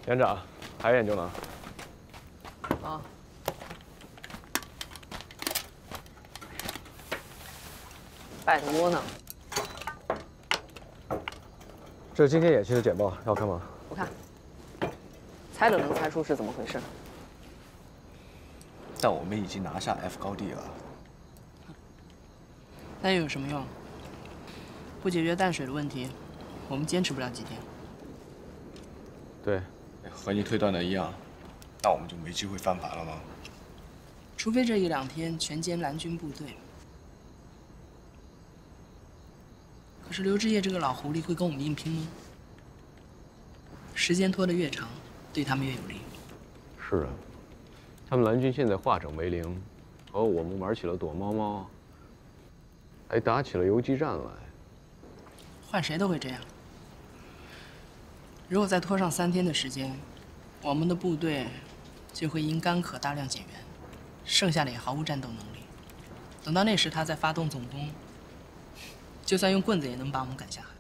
连长，还有研究呢？ 啊。摆的窝囊。 这是今天演习的简报，要看吗？ 不看。猜都能猜出是怎么回事。 但我们已经拿下 F 高地了。 那又有什么用？不解决淡水的问题，我们坚持不了几天。 对， 和你推断的一样，那我们就没机会翻盘了吗？ 除非这一两天全歼蓝军部队。可是刘志业这个老狐狸会跟我们硬拼吗？时间拖得越长，对他们越有利。 是啊，他们蓝军现在化整为零，和我们玩起了躲猫猫，还打起了游击战来。 换谁都会这样。如果再拖上3天的时间，我们的部队就会因干渴大量减员，剩下的也毫无战斗能力。等到那时，他再发动总攻，就算用棍子也能把我们赶下海。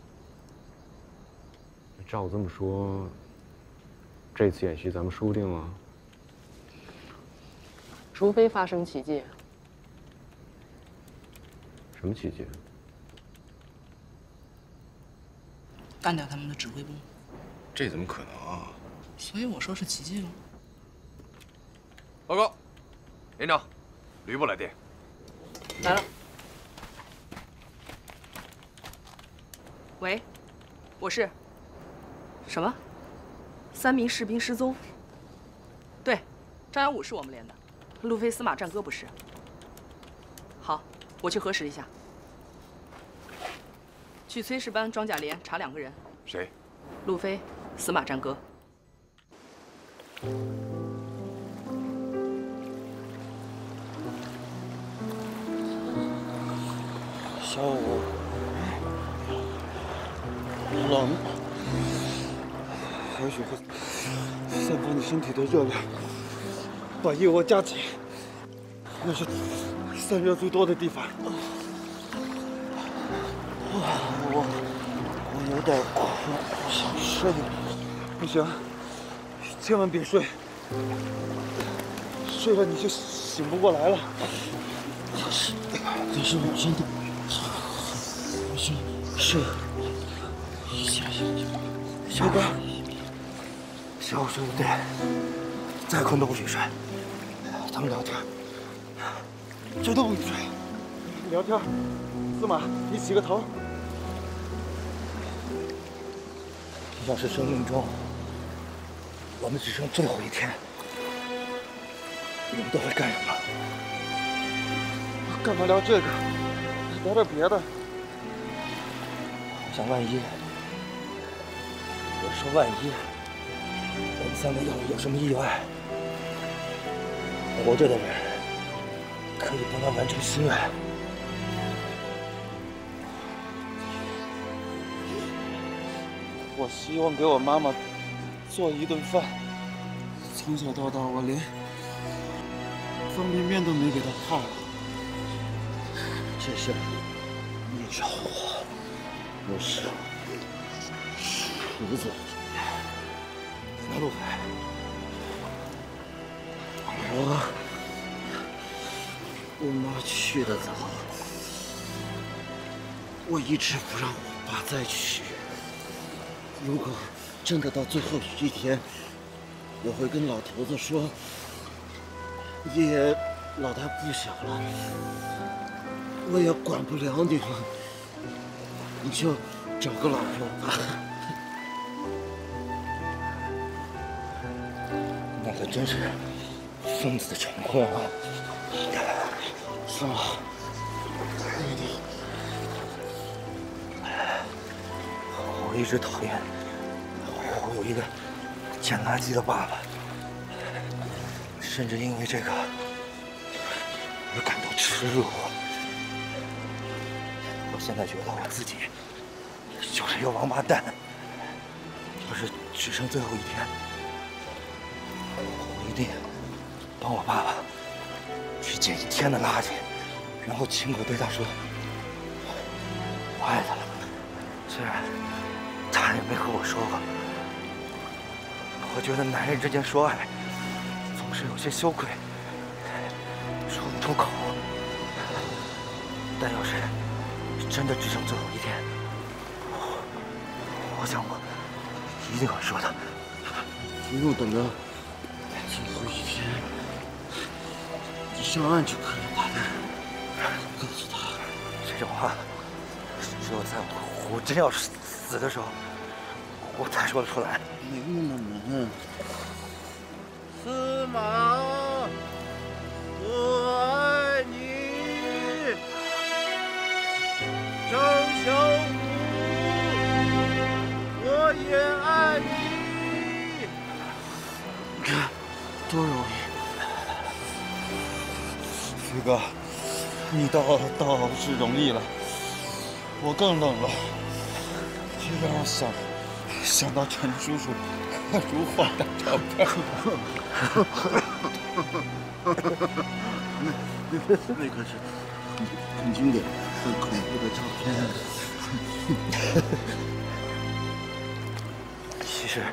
照这么说，这次演习咱们输定了。 除非发生奇迹。 什么奇迹？ 干掉他们的指挥部。 这怎么可能啊？ 所以我说是奇迹了。 报告，连长，吕布来电。 来了。喂，我是。什么？3名士兵失踪？对，张扬武是我们连的，路飞司马战歌不是。好，我去核实一下。去炊事班装甲连查2个人。 谁？ 路飞，司马战歌。 下午冷，海水会散发你身体的热量，把腋窝夹紧，那是散热最多的地方。我有点困，想睡。不行，千万别睡，睡了你就醒不过来了。可是我真的，是小哥，下午睡不对，再困都不许睡。咱们聊天，绝对不许睡。聊天，司马，你起个头。要是生命中我们只剩最后1天，你们都会干什么？干嘛聊这个？聊点别的。我想万一，我说万一，我们3个要是有什么意外，活着的人可以帮他完成心愿。我希望给我妈妈做一顿饭。从小到大，我连方便面都没给她泡过。这事你找我是厨子。那路飞，我妈去得早，我一直不让我爸再去。如果真的到最后1天，我会跟老头子说，爷爷老大不小了，我也管不了你了，你就找个老婆吧。那可真是疯子的成婚啊！是吗？我一直讨厌我有一个捡垃圾的爸爸，甚至因为这个而感到耻辱。我现在觉得我自己就是一个王八蛋。要是只剩最后1天，我一定帮我爸爸去捡1天的垃圾，然后亲口对他说我爱他了。虽然他也没和我说过， 我觉得男人之间说爱，总是有些羞愧，说不出口。但要是真的只剩最后一天，我想我一定会说的。不用等到最后一天，你上岸就可以了。告诉他，这种话只有在我真要死的时候，我才说得出来。没那么难。司马，我爱你。张小武，我也爱你。你看，多容易。飞哥，你倒是容易了，我更冷了。这让我想到陈叔叔如画的照片。那可是很经典、很恐怖的照片。其实，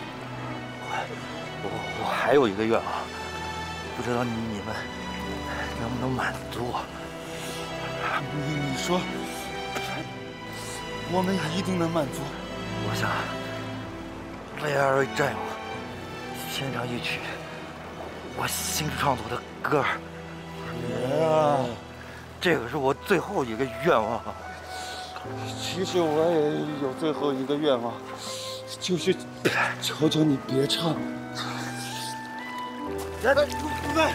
我还有一个愿望，不知道你们能不能满足我？你说，我们一定能满足。我想为二位战友献上一曲我新创作的歌儿。别啊！这个是我最后一个愿望。其实我也有最后一个愿望，就是求求你别唱。来，陆飞，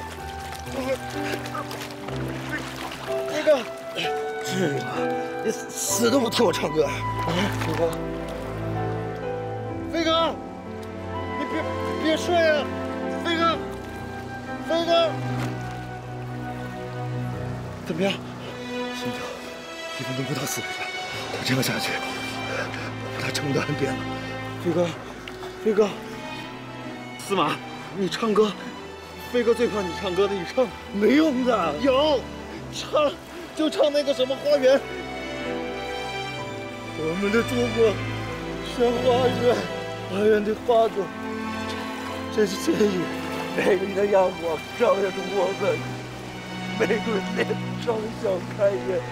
那个，至于吗？你死都不听我唱歌。飞哥，飞哥，你别睡啊！飞哥，飞哥，怎么样？心跳1分钟不到40下，他这样下去，我把他撑断边了。飞哥，飞哥，司马，你唱歌，飞哥最怕你唱歌的，你唱没用的。有，唱就唱那个什么花园。我们的祖国像花园，花园的花朵真是鲜艳，美丽的阳光照耀着我们，玫瑰脸上笑开颜。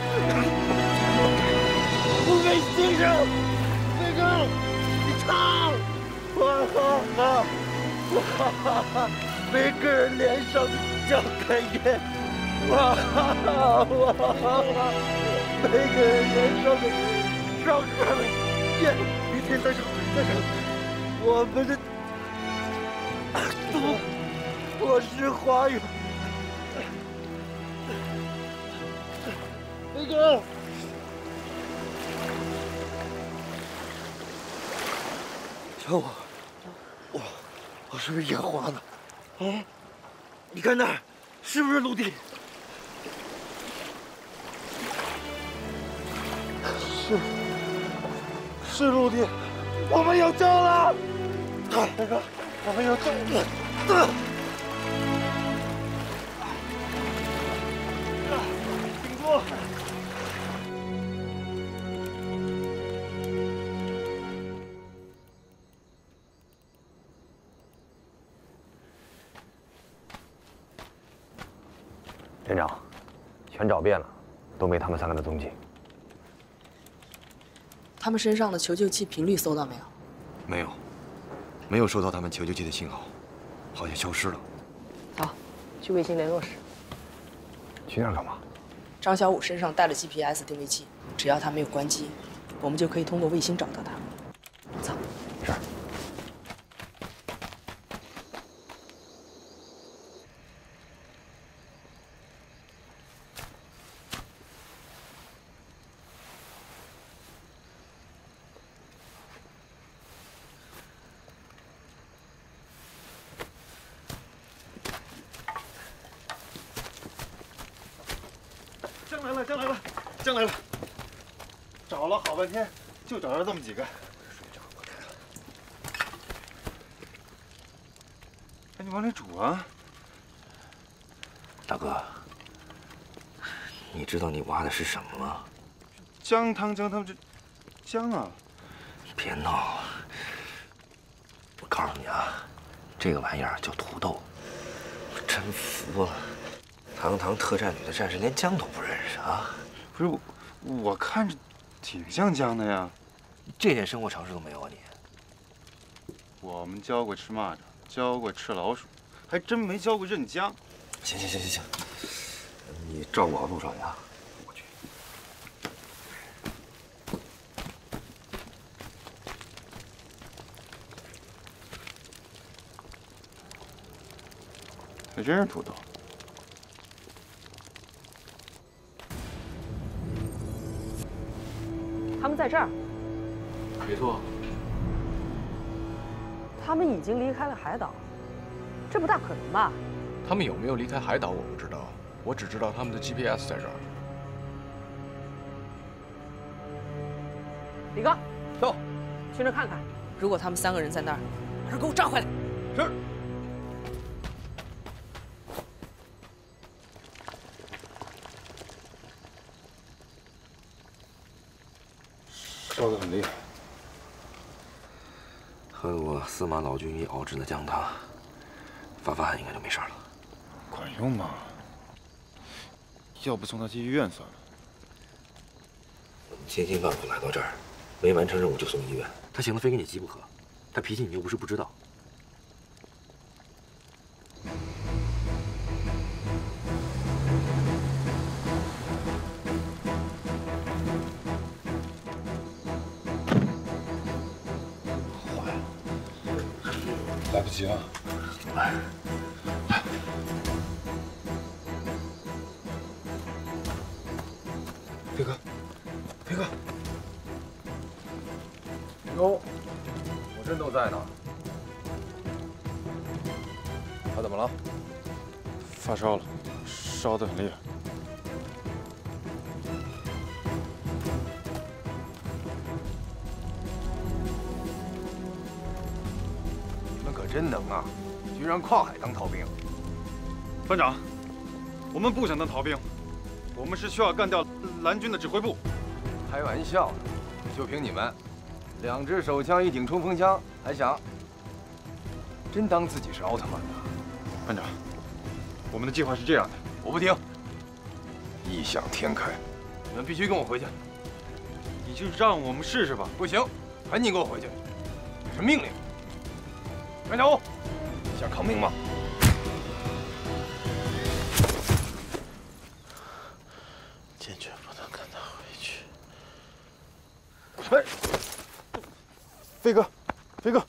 不给欣赏，飞哥，你唱，哇哈哈，哇哈哈，每个人脸上笑开颜，哇哈哈，哇哈哈，每个人脸上的笑开颜。明天再唱，再唱，我们的我是花园。飞哥，小五，我是不是眼花了？啊，你看那儿，是不是陆地？是陆地，我们有救了！飞哥，我们有救了！顶住！ 连长，全找遍了，都没他们3个的踪迹。 他们身上的求救器频率搜到没有？ 没有收到他们求救器的信号，好像消失了。 走，去卫星联络室。 去那儿干嘛？ 张小武身上带了 GPS 定位器，只要他没有关机，我们就可以通过卫星找到他。走。 是。 将来了！找了好半天，就找着这么几个。赶紧往里煮啊！ 大哥，你知道你挖的是什么吗？ 姜汤，这姜啊！ 别闹！我告诉你啊，这个玩意儿叫土豆，我真服了。堂堂特战旅的战士连姜都不认识啊！ 不是，我看着挺像姜的呀。 这点生活常识都没有啊你！ 我们教过吃蚂蚱，教过吃老鼠，还真没教过认姜。 行，你照顾好陆少爷啊，我去。 还真是土豆。 他们在这儿， 没错。 他们已经离开了海岛，这不大可能吧？ 他们有没有离开海岛我不知道，我只知道他们的 GPS 在这儿。 李刚， 走， 去那看看。如果他们3个人在那儿，马上给我召回来。 是。 烧得很厉害。 喝过司马老军医熬制的姜汤，发汗应该就没事了。 管用吗？要不送他去医院算了。 我们千辛万苦来到这儿，没完成任务就送医院，他行了非跟你急不可。他脾气你又不是不知道。 来不及了。 来， 飞哥，飞哥， 哟，我真都在呢。他怎么了？ 发烧了，烧得很厉害。 真能啊！居然跨海当逃兵。 班长，我们不想当逃兵，我们是需要干掉蓝军的指挥部。 开玩笑呢，就凭你们，2支手枪，1顶冲锋枪，还想真当自己是奥特曼呢？ 班长，我们的计划是这样的。 我不听，异想天开，你们必须跟我回去。 你就让我们试试吧。 不行，赶紧给我回去，这是命令。张小武，想抗命吗？ 坚决不能跟他回去。 哎，飞哥，飞哥，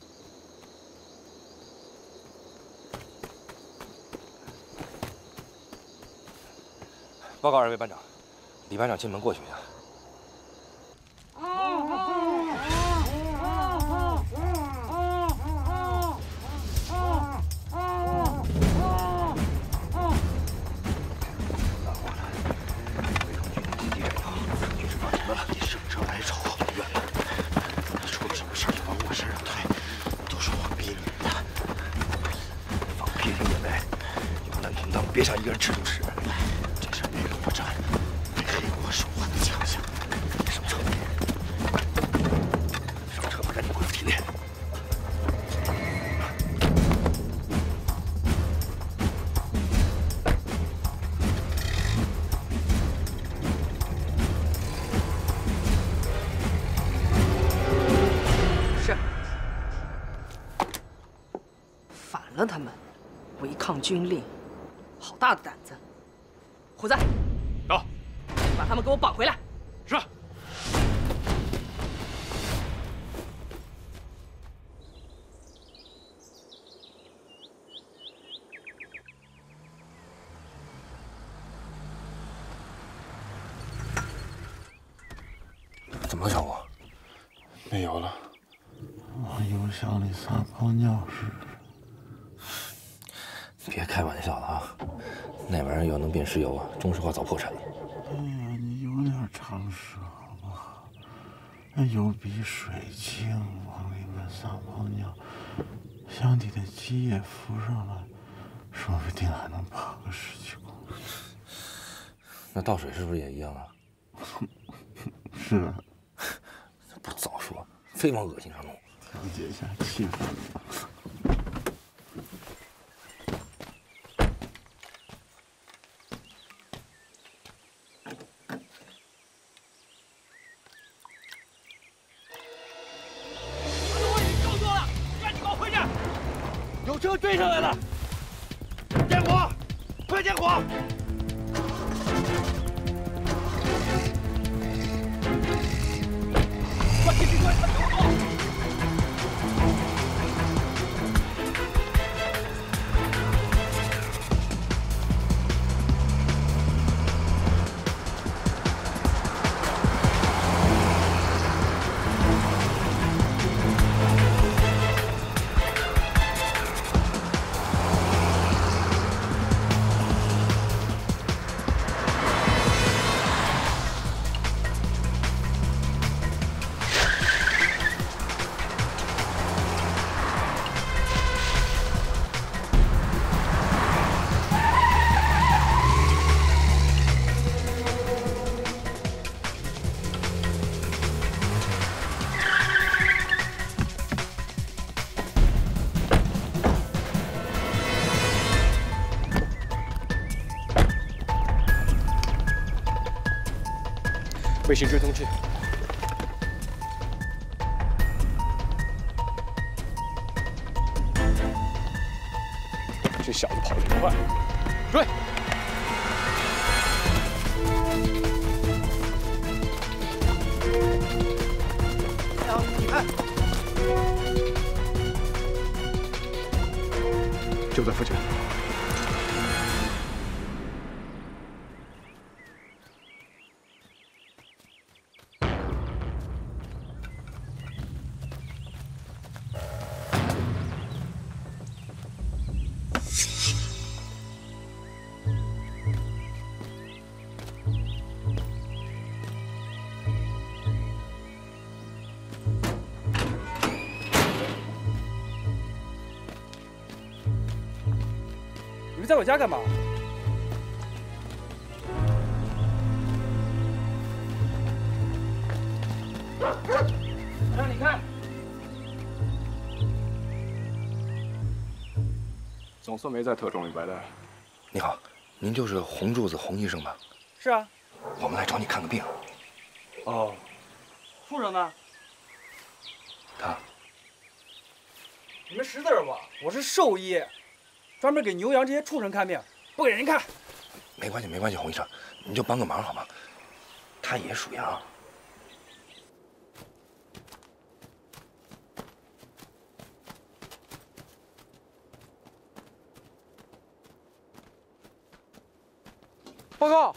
报告2位班长，李班长进门过去一下。别想一个人吃独食，这是绿国战，黑国守护的强项。上车，上车吧，赶紧恢复体力。 是。反了他们，违抗军令。好大的胆子！虎子， 到， 把他们给我绑回来。 是。 怎么了，小吴？ 没油了。 我油箱里撒泡尿似的。 别开玩笑了啊！那玩意儿要能变石油啊，中石化早破产了。 哎呀，你有点常识好不好？那油比水轻，往里面撒泡尿，箱底的积液浮上来，说不定还能跑个10几公里。 那倒水是不是也一样啊？ 是啊， 不早说，非往恶心上弄。 调节一下气氛吧。 追上来了！点火，快点火！快进去，快！ 卫星追踪器。这小子跑得挺快，追！ 你看， 就在附近。 你们在我家干嘛？让你看， 总算没在特种里白待。 你好，您就是红柱子洪医生吧？ 是啊。 我们来找你看个病。 哦。畜生呢？ 他。 你们识字不？我是兽医。 专门给牛羊这些畜生看病，不给人看。 没关系，没关系，洪医生，你就帮个忙好吗？他也属羊。 报告，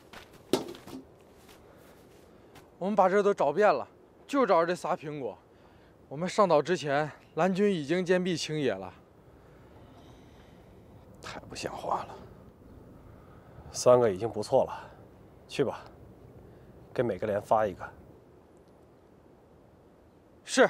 我们把这都找遍了，就找着这仨苹果。我们上岛之前，蓝军已经坚壁清野了。 太不像话了！3个已经不错了，去吧，给每个连发一个。 是。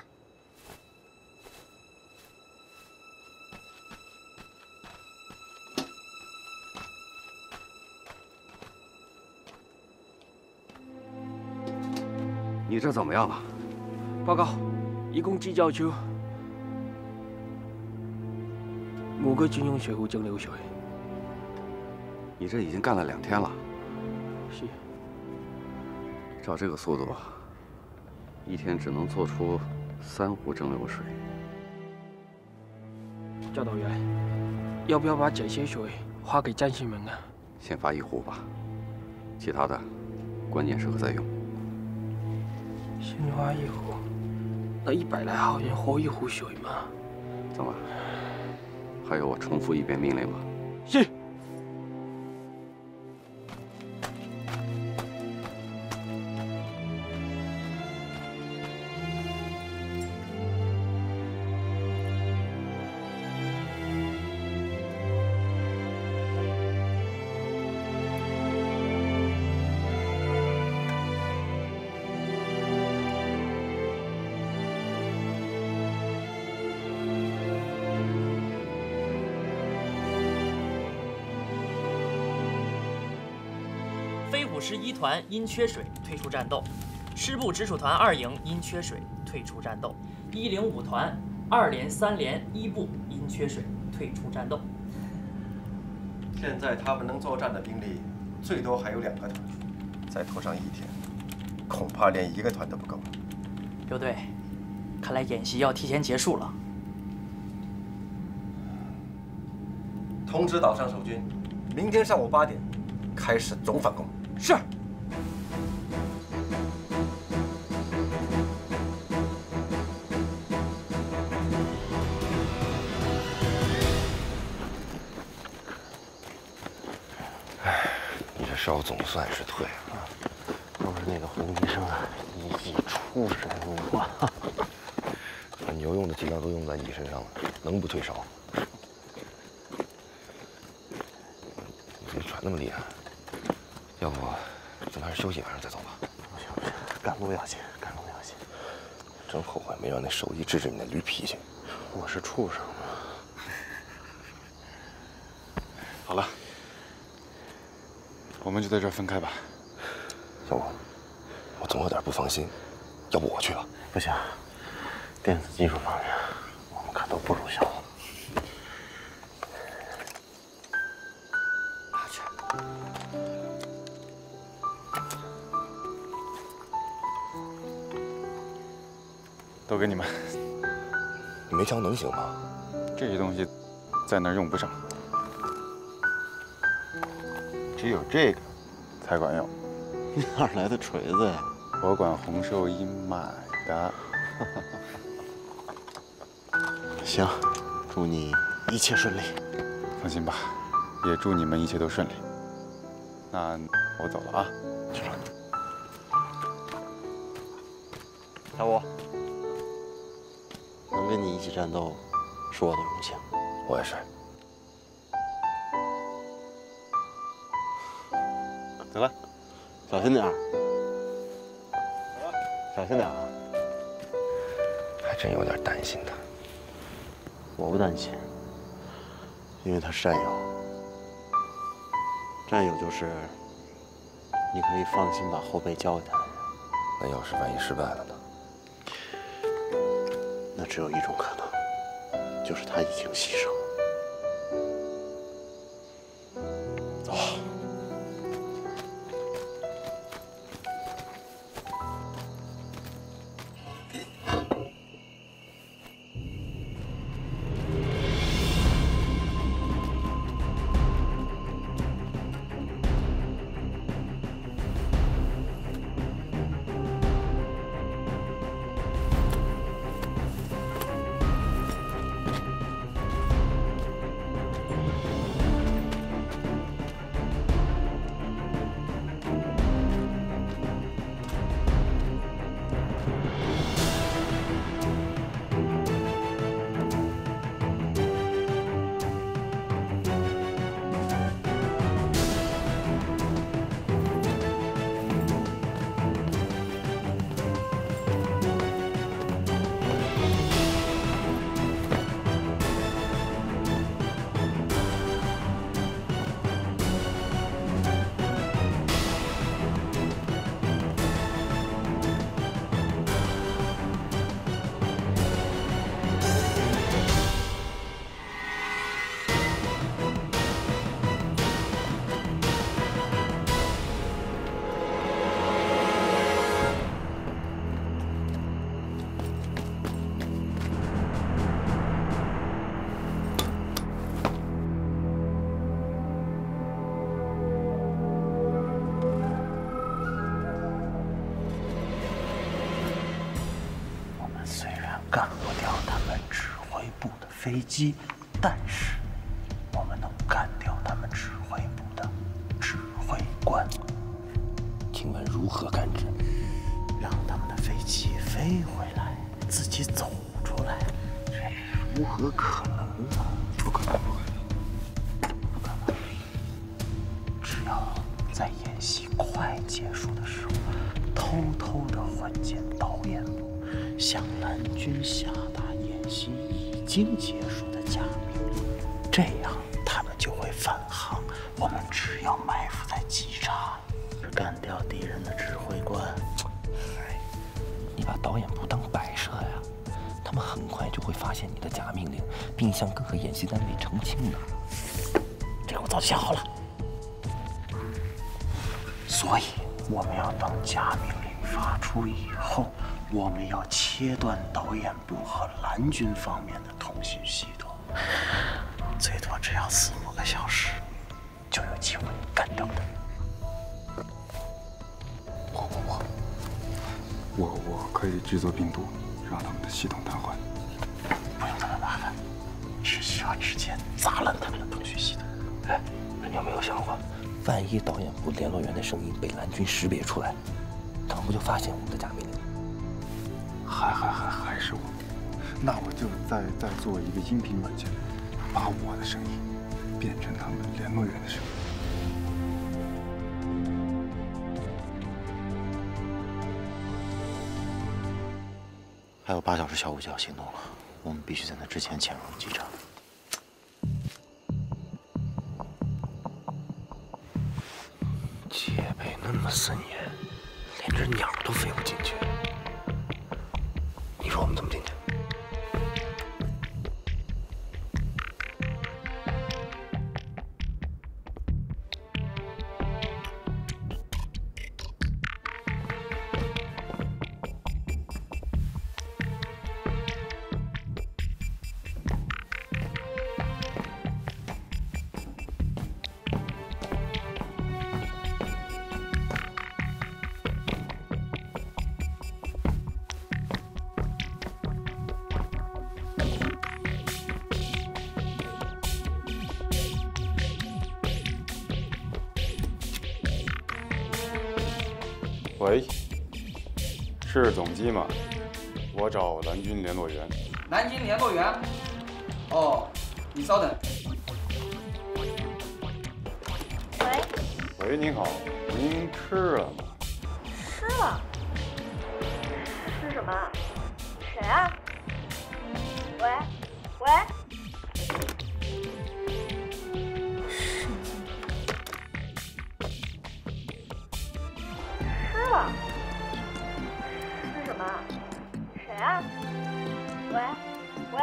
你这怎么样了？ 报告，一共计叫出5个军用水壶蒸馏水。 你这已经干了2天了。 是。 照这个速度，1天只能做出3壶蒸馏水。 教导员，要不要把这些水发给战士们啊？ 先发1壶吧，其他的关键时刻再用。 先发1壶，那100来号人喝1壶水吗？ 怎么？ 还有我重复1遍命令吗？ 是。 飞虎师1团因缺水退出战斗，师部直属团2营因缺水退出战斗，105团2连、3连1部因缺水退出战斗。 现在他们能作战的兵力最多还有2个团，再拖上1天，恐怕连1个团都不够。 刘队，看来演习要提前结束了。 通知岛上守军，明天上午8点开始总反攻。 是。 你这烧总算是退了。 都是那个胡医生啊，一记出神入化。 把牛用的剂量都用在你身上了，能不退烧？你怎么喘那么厉害？要不咱们还是休息晚上再走吧。 不行不行，赶路要紧，赶路要紧。 真后悔没让那兽医治治你那驴脾气。 我是畜生吗？ 好了，我们就在这儿分开吧。 要不，我总有点不放心，要不我去吧？ 不行，电子技术方面我们可都不如小虎。 都给你们。 你没枪能行吗？ 这些东西在那儿用不上，只有这个才管用。 你哪来的锤子呀？ 我管洪兽医买的。 行，祝你一切顺利。 放心吧，也祝你们一切都顺利。那我走了啊。 去吧。小五，能跟你一起战斗，是我的荣幸。 我也是。 走了，小心点儿。小心点啊！ 还真有点担心他。 我不担心，因为他是战友。战友就是你可以放心把后背交给他的人。 那要是万一失败了呢？ 那只有一种可能，就是他已经牺牲了。走。 干不掉他们指挥部的飞机，但是我们能干掉他们指挥部的指挥官。 请问如何干之？ 让他们的飞机飞回来，自己走出来，这如何可能啊？ 不可能，不可能， 不可能！只要在演习快结束的时候，偷偷地混进导演部，向蓝军下达演习已经结束的假命令，这样他们就会返航。我们只要埋伏在机场，干掉敌人的指挥官。 你把导演部当摆设呀？他们很快就会发现你的假命令，并向各个演习单位澄清的。 这个我早就想好了，所以我们要等假命令发出以后，我们要切断导演部和蓝军方面的通讯系统，最多只要4幕。 个小时就有机会干掉他。 我可以制作病毒，让他们的系统瘫痪。 不用那么麻烦，只需要直接砸烂他们的通讯系统。哎，那你有没有想过，万一导演部联络员的声音被蓝军识别出来，他们不就发现我们的假命令？ 还是我，那我就再做一个音频软件，把我的声音变成他们联络员的声音。 还有8小时，小五就要行动了，我们必须在那之前潜入机场。 戒备那么森严，连只鸟都飞不进去。你说我们怎么进去？ 喂，是总机吗？我找蓝军联络员。 南京联络员。哦，你稍等。 喂，您好，您吃了吗？ 吃了。吃什么？谁啊？喂，喂。吃了。吃什么？谁啊？喂，喂。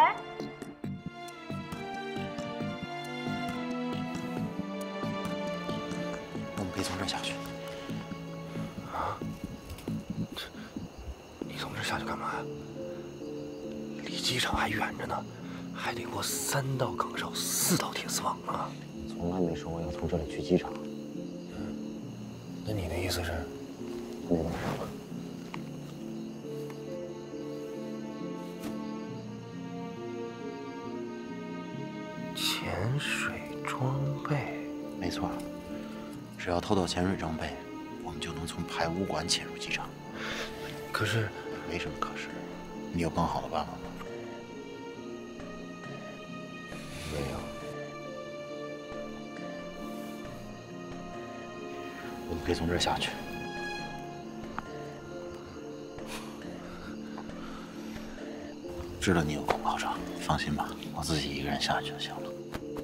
我们可以从这儿下去。 啊？你从这儿下去干嘛呀？离机场还远着呢，还得过3道岗哨、4道铁丝网呢。 从来没说过要从这里去机场。 那你的意思是？ 没怎么说。 潜水装备？ 没错，只要偷到潜水装备，我们就能从排污管潜入机场。 可是， 没什么可是，你有更好的办法吗？ 没有。 我们可以从这儿下去。知道你有空考察，放心吧，我自己一个人下去就行了。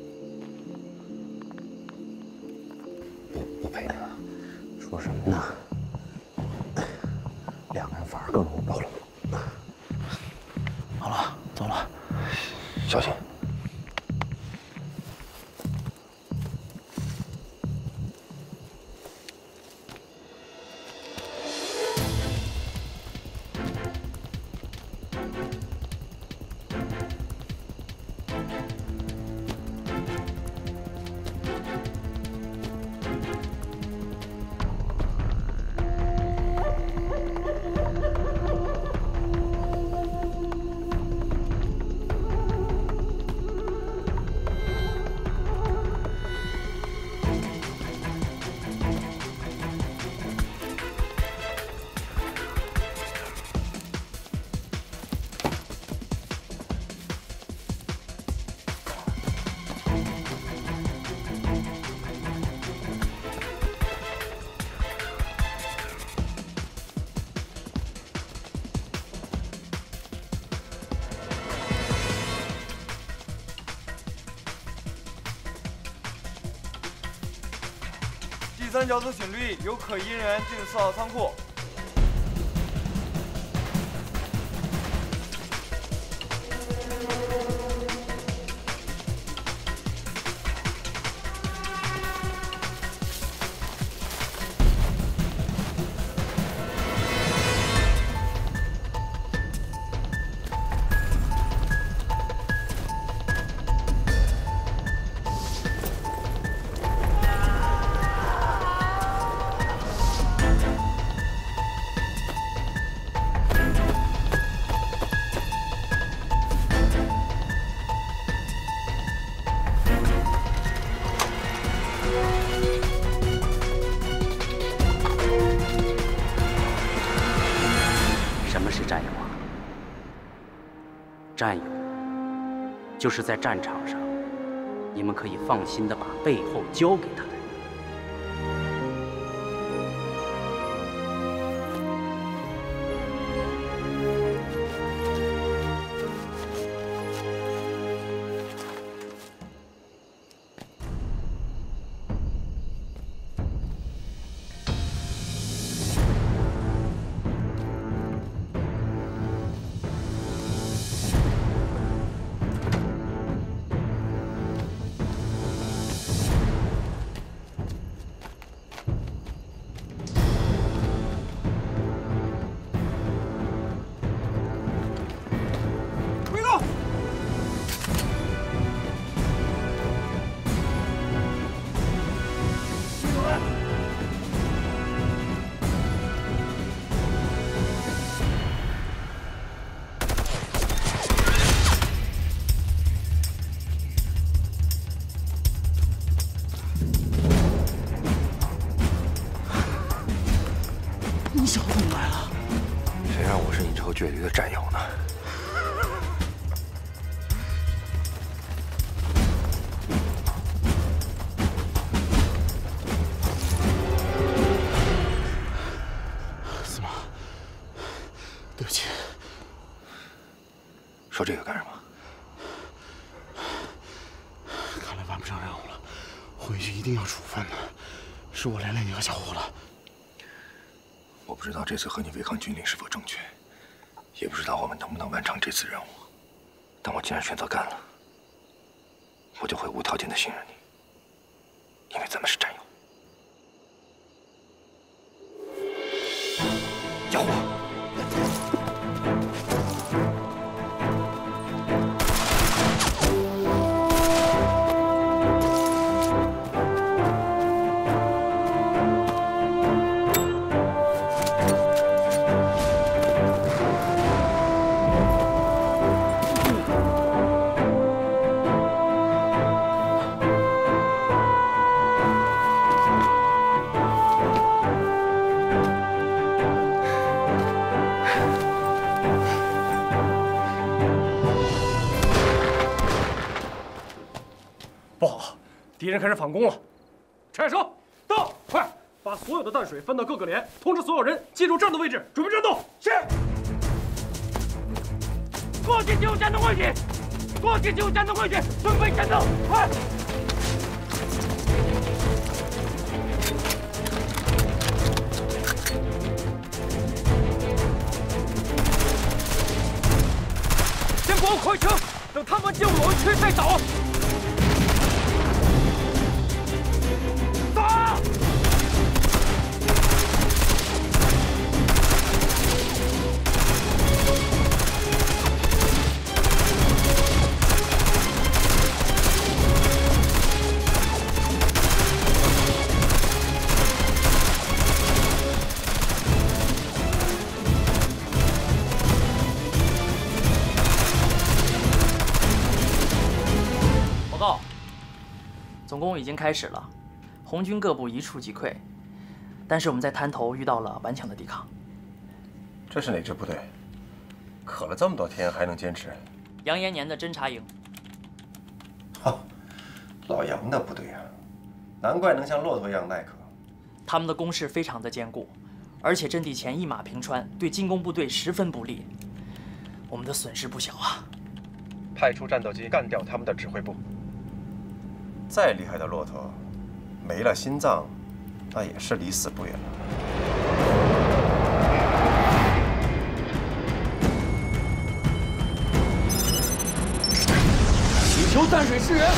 不陪你了，说什么呢？2个人反而更容易暴露。 好了，走了， 小心。 第3小组请注意，有可疑人员进4号仓库。 战友，就是在战场上，你们可以放心的把背后交给他的人。 你小子怎么来了？ 谁让我是你仇倔驴的战友呢？ 司马，对不起。 说这个干什么？ 看来完不成任务了，回去一定要处分的。是我连累你和小胡了。 我不知道这次和你违抗军令是否正确，也不知道我们能不能完成这次任务。但我既然选择干了，我就会无条件的信任你，因为咱们是战友。小胡， 不好，敌人开始反攻了！拆手，到，快把所有的弹水分到各个连，通知所有人记住战斗位置，准备战斗。是。过去就战斗位置，过去就战斗位置，准备战斗，快！先不要快撤，等他们进入楼区再走。 报告，总攻已经开始了，红军各部一触即溃，但是我们在滩头遇到了顽强的抵抗。 这是哪支部队？渴了这么多天还能坚持？ 杨延年的侦察营。 哈，老杨的部队啊，难怪能像骆驼一样耐渴。 他们的攻势非常的坚固，而且阵地前一马平川，对进攻部队十分不利。我们的损失不小啊！ 派出战斗机干掉他们的指挥部。再厉害的骆驼，没了心脏，那也是离死不远了。 祈求淡水支援。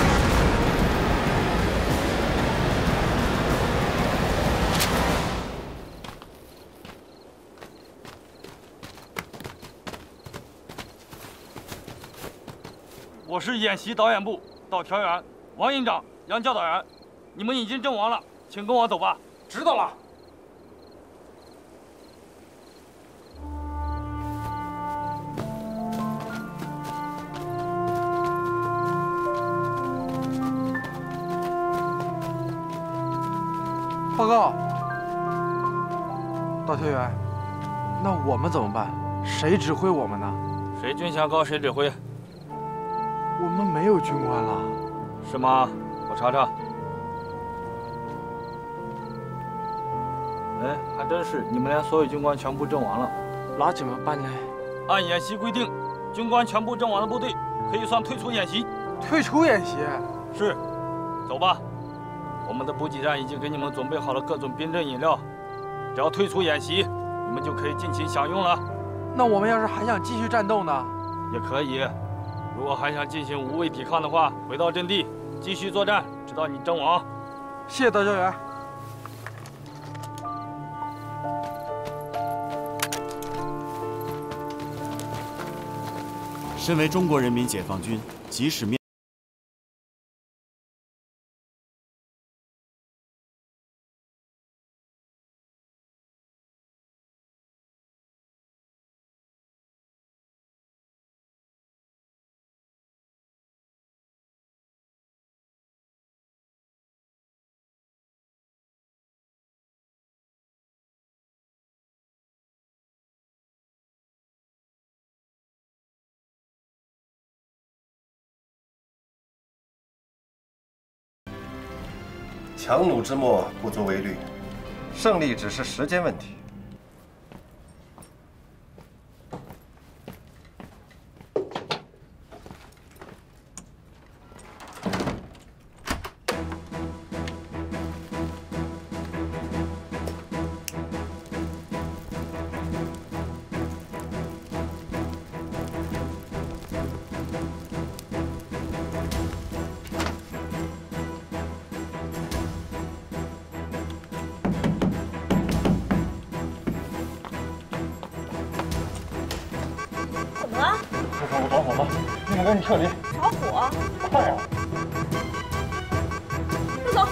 我是演习导演部导调员王营长、杨教导员，你们已经阵亡了，请跟我走吧。知道了。 报告，导调员，那我们怎么办？谁指挥我们呢？ 谁军衔高谁指挥。 我们没有军官了。 是吗？我查查。哎，还真是，你们连所有军官全部阵亡了。 那怎么办呢？ 按演习规定，军官全部阵亡的部队可以算退出演习。 退出演习？ 是。走吧，我们的补给站已经给你们准备好了各种冰镇饮料，只要退出演习，你们就可以尽情享用了。 那我们要是还想继续战斗呢？ 也可以。如果还想进行无畏抵抗的话，回到阵地继续作战，直到你阵亡。 谢谢德教员。 身为中国人民解放军，即使面强弩之末，不足为虑，胜利只是时间问题。 我着火了，你们赶紧撤离！ 着火！ 快呀！ 快走！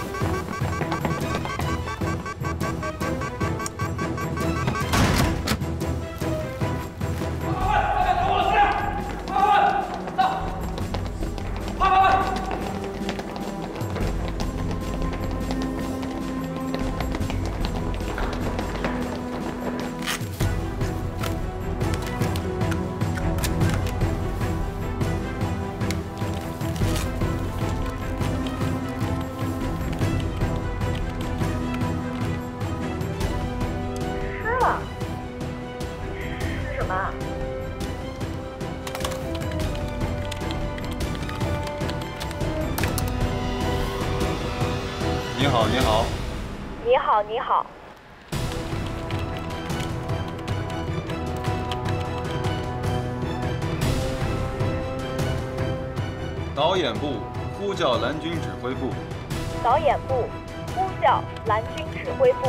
你好，你好。 你好，你好。 导演部呼叫蓝军指挥部。 导演部呼叫蓝军指挥部。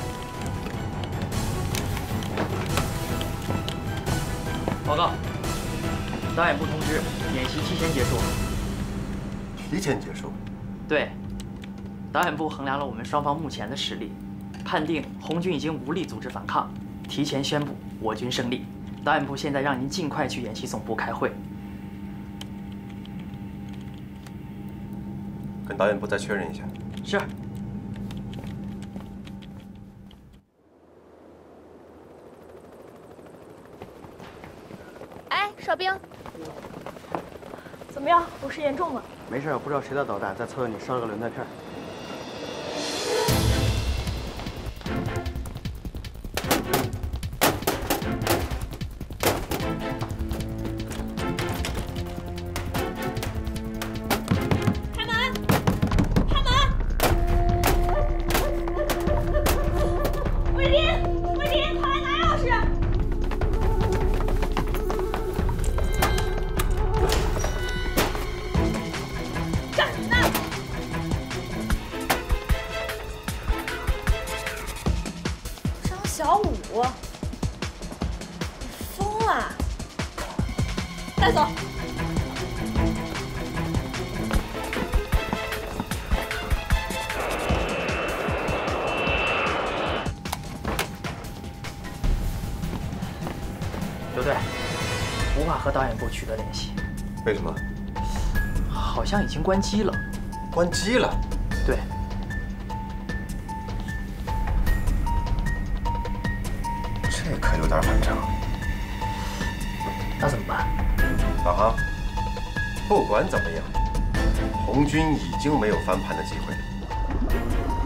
报告，导演部通知，演习提前结束。 提前结束？ 对。导演部衡量了我们双方目前的实力，判定红军已经无力组织反抗，提前宣布我军胜利。导演部现在让您尽快去演习总部开会。 跟导演部再确认一下。 是。 哎，哨兵，怎么样？不是严重吗？ 没事，不知道谁的导弹，在厕所里烧了个轮胎片。 小五，你疯了！带走。 刘队，无法和导演部取得联系。 为什么？ 好像已经关机了。 关机了？ 对。 这可有点反常。 那怎么办？ 老航，不管怎么样，红军已经没有翻盘的机会了。